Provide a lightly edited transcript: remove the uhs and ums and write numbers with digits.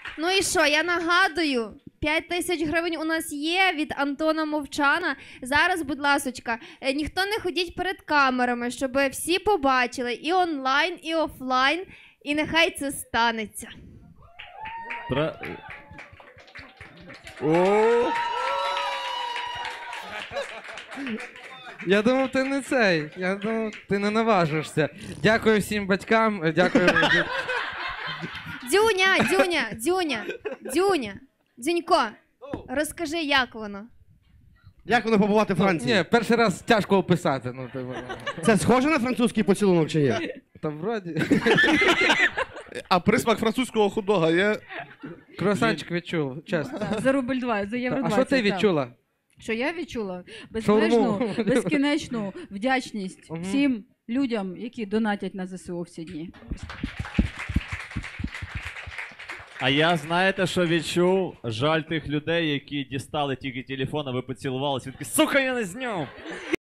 Ну і що, я нагадую, 5000 гривень у нас є від Антона Мовчана. Зараз, будь ласочка, ніхто не ходіть перед камерами, щоб всі побачили і онлайн, і офлайн, і нехай це станеться. О! Я думав, ти не цей. Я думав, ти не наважишся. Дякую всім батькам, дякую. Дзюнько, розкажи, як воно? Як воно побувати в Франції? Ні, перший раз тяжко описати. Ну, Це схоже на французький поцілунок чи ні? та вроді. А присмак французького хот-дога є? Круасанчик відчув, чесно. За рубль 2, за євро 20. А що ти відчула? Що я відчула? Шаурму. Безмежну, безкінечну вдячність всім людям, які донатять на ЗСУ всі дні. А я, знаєте, що відчув? Жаль тих людей, які дістали тільки телефон, а ви поцілувалися. Він такий, сука, я не зняв!